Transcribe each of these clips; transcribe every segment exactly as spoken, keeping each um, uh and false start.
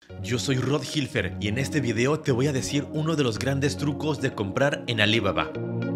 Yo soy Rod Hilfer y en este video te voy a decir uno de los grandes trucos de comprar en Alibaba.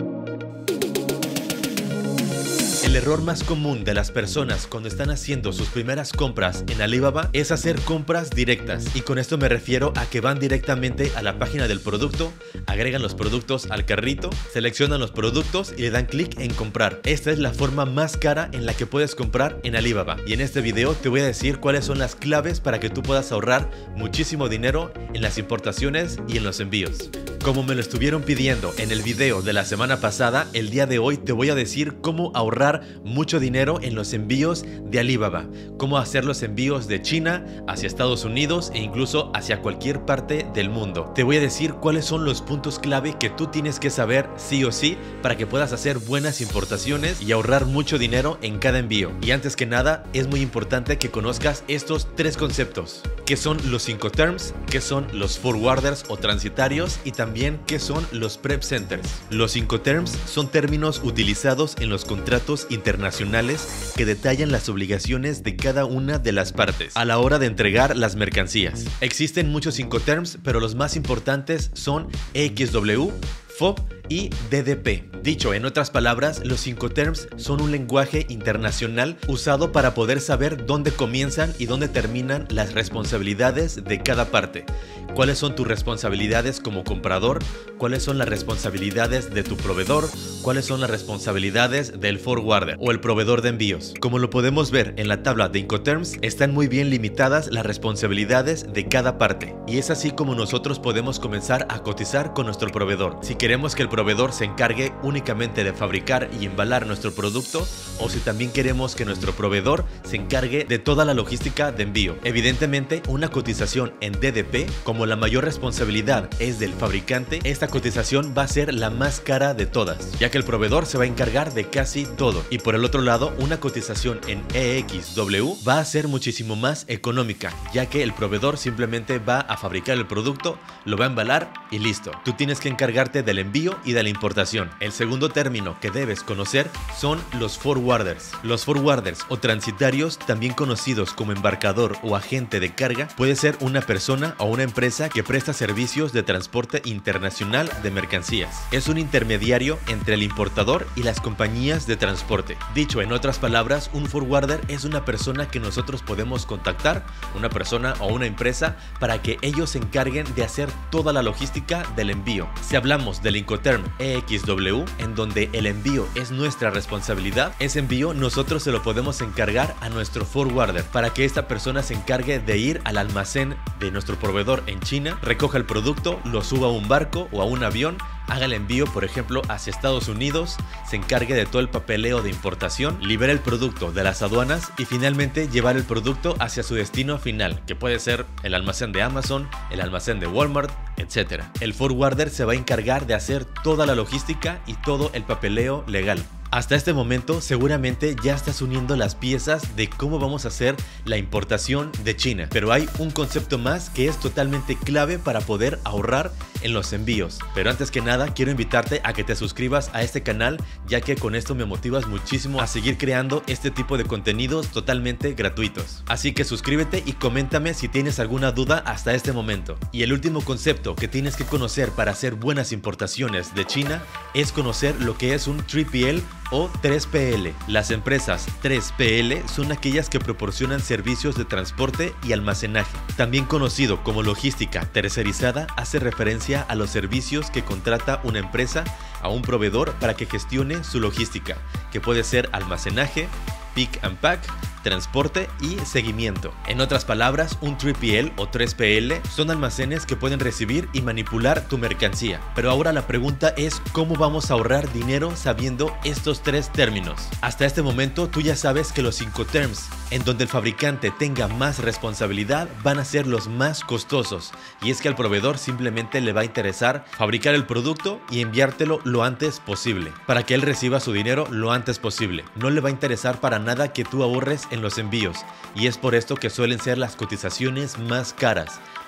El error más común de las personas cuando están haciendo sus primeras compras en Alibaba es hacer compras directas, y con esto me refiero a que van directamente a la página del producto, agregan los productos al carrito, seleccionan los productos y le dan clic en comprar. Esta es la forma más cara en la que puedes comprar en Alibaba, y en este video te voy a decir cuáles son las claves para que tú puedas ahorrar muchísimo dinero en las importaciones y en los envíos. Como me lo estuvieron pidiendo en el video de la semana pasada, el día de hoy te voy a decir cómo ahorrar mucho dinero en los envíos de Alibaba, cómo hacer los envíos de China hacia Estados Unidos e incluso hacia cualquier parte del mundo. Te voy a decir cuáles son los puntos clave que tú tienes que saber sí o sí para que puedas hacer buenas importaciones y ahorrar mucho dinero en cada envío. Y antes que nada, es muy importante que conozcas estos tres conceptos, que son los Incoterms, que son los forwarders o transitarios y también que son los prep centers. Los Incoterms son términos utilizados en los contratos internacionales que detallan las obligaciones de cada una de las partes a la hora de entregar las mercancías. Existen muchos Incoterms, pero los más importantes son E X W, F O B y D D P. Dicho en otras palabras, los Incoterms son un lenguaje internacional usado para poder saber dónde comienzan y dónde terminan las responsabilidades de cada parte. ¿Cuáles son tus responsabilidades como comprador? ¿Cuáles son las responsabilidades de tu proveedor? ¿Cuáles son las responsabilidades del forwarder o el proveedor de envíos? Como lo podemos ver en la tabla de Incoterms, están muy bien limitadas las responsabilidades de cada parte, y es así como nosotros podemos comenzar a cotizar con nuestro proveedor. Si queremos que el proveedor se encargue únicamente de fabricar y embalar nuestro producto, o si también queremos que nuestro proveedor se encargue de toda la logística de envío. Evidentemente, una cotización en D D P, como la mayor responsabilidad es del fabricante, esta cotización va a ser la más cara de todas, ya que el proveedor se va a encargar de casi todo. Y por el otro lado, una cotización en E X W va a ser muchísimo más económica, ya que el proveedor simplemente va a fabricar el producto, lo va a embalar y listo. Tú tienes que encargarte del envío y de la importación. El segundo término que debes conocer son los forwarders. Los forwarders o transitarios, también conocidos como embarcador o agente de carga, puede ser una persona o una empresa que presta servicios de transporte internacional de mercancías. Es un intermediario entre el importador y las compañías de transporte. Dicho en otras palabras, un forwarder es una persona que nosotros podemos contactar, una persona o una empresa, para que ellos se encarguen de hacer toda la logística del envío. Si hablamos del Incoterm E X W, en donde el envío es nuestra responsabilidad, ese envío nosotros se lo podemos encargar a nuestro forwarder para que esta persona se encargue de ir al almacén de nuestro proveedor en China, recoja el producto, lo suba a un barco o a un avión, haga el envío, por ejemplo, hacia Estados Unidos, se encargue de todo el papeleo de importación, libera el producto de las aduanas y finalmente llevar el producto hacia su destino final, que puede ser el almacén de Amazon, el almacén de Walmart, etcétera. El forwarder se va a encargar de hacer toda la logística y todo el papeleo legal. Hasta este momento seguramente ya estás uniendo las piezas de cómo vamos a hacer la importación de China, pero hay un concepto más que es totalmente clave para poder ahorrar en los envíos. Pero antes que nada, quiero invitarte a que te suscribas a este canal, ya que con esto me motivas muchísimo a seguir creando este tipo de contenidos totalmente gratuitos. Así que suscríbete y coméntame si tienes alguna duda hasta este momento. Y el último concepto que tienes que conocer para hacer buenas importaciones de China es conocer lo que es un tres P L o tres P L. Las empresas tres P L son aquellas que proporcionan servicios de transporte y almacenaje. También conocido como logística tercerizada, hace referencia a los servicios que contrata una empresa a un proveedor para que gestione su logística, que puede ser almacenaje, pick and pack, transporte y seguimiento. En otras palabras, un tres P L o tres P L son almacenes que pueden recibir y manipular tu mercancía. Pero ahora la pregunta es ¿cómo vamos a ahorrar dinero sabiendo estos tres términos? Hasta este momento tú ya sabes que los Incoterms, en donde el fabricante tenga más responsabilidad, van a ser los más costosos, y es que al proveedor simplemente le va a interesar fabricar el producto y enviártelo lo antes posible, para que él reciba su dinero lo antes posible. No le va a interesar para nada que tú ahorres en los envíos, y es por esto que suelen ser las cotizaciones más caras.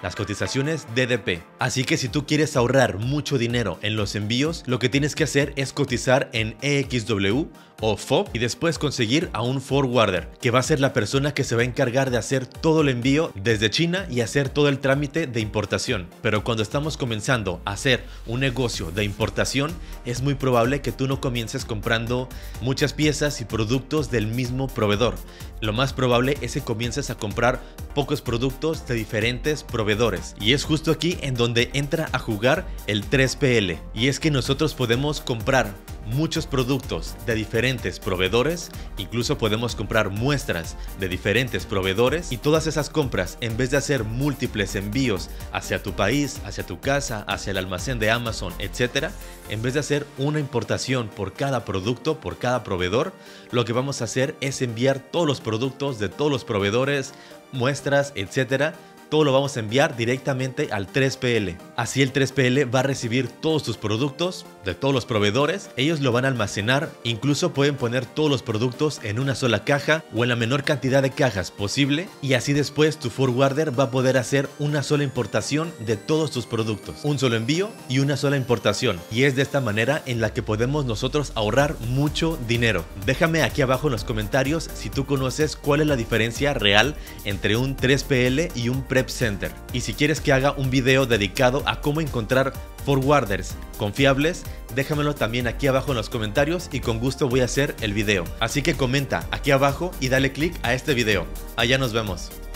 las cotizaciones D D P. Así que si tú quieres ahorrar mucho dinero en los envíos, lo que tienes que hacer es cotizar en E X W o F O B y después conseguir a un forwarder, que va a ser la persona que se va a encargar de hacer todo el envío desde China y hacer todo el trámite de importación. Pero cuando estamos comenzando a hacer un negocio de importación, es muy probable que tú no comiences comprando muchas piezas y productos del mismo proveedor. Lo más probable es que comiences a comprar pocos productos de diferentes proveedores. Y es justo aquí en donde entra a jugar el tres P L. Y es que nosotros podemos comprar muchos productos de diferentes proveedores, incluso podemos comprar muestras de diferentes proveedores, y todas esas compras, en vez de hacer múltiples envíos hacia tu país, hacia tu casa, hacia el almacén de Amazon, etcétera, en vez de hacer una importación por cada producto, por cada proveedor, lo que vamos a hacer es enviar todos los productos de todos los proveedores, muestras, etcétera. Todo lo vamos a enviar directamente al tres P L. Así el tres P L va a recibir todos tus productos de todos los proveedores. Ellos lo van a almacenar. Incluso pueden poner todos los productos en una sola caja o en la menor cantidad de cajas posible. Y así después tu forwarder va a poder hacer una sola importación de todos tus productos. Un solo envío y una sola importación. Y es de esta manera en la que podemos nosotros ahorrar mucho dinero. Déjame aquí abajo en los comentarios si tú conoces cuál es la diferencia real entre un tres P L y un Prep Center. Y si quieres que haga un video dedicado a cómo encontrar forwarders confiables, déjamelo también aquí abajo en los comentarios y con gusto voy a hacer el video. Así que comenta aquí abajo y dale click a este video. Allá nos vemos.